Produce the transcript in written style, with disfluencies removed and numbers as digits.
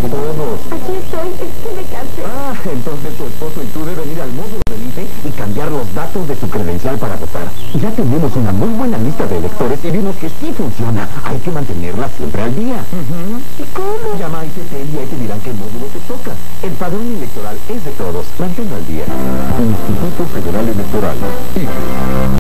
todos. Aquí estoy, es que me cansé. Ah, entonces tu esposo y tú deben ir al módulo del IFE y cambiar los datos de su credencial para votar. Ya tenemos una muy buena lista de electores y vimos que sí funciona. Hay que mantenerla siempre al día. ¿Y cómo? Llama a ICT y ahí te dirán qué módulo te toca. El padrón electoral es de todos. Manténlo al día. Instituto Federal Electoral. IFE.